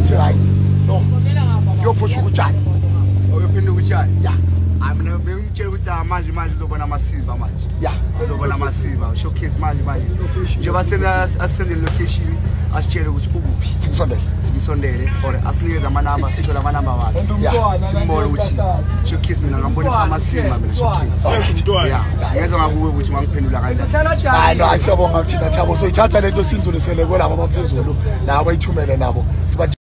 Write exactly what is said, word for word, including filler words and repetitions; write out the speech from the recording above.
uthi hayi no kuyophusha ukutshani uyophinda ukutshani ya mina bengitshela ukuthi manje manje uzobona amasiva manje ya uzobona amasiva showcase manje manje njengoba sena asisendele location asitshele ukuthi ukuphi simsondele simsondele or asinikeze amanamba sithola amanamba wakhe simbone ukuthi showcase mina ngambonisa amasiva mina showcase ya ngezwe ngakuwe ukuthi ngangiphendula kanjani hayi no asiyabonga thina Thabo so ithatha lento sintunisele kwelabo abaphezulu labo bayithumele nabo siba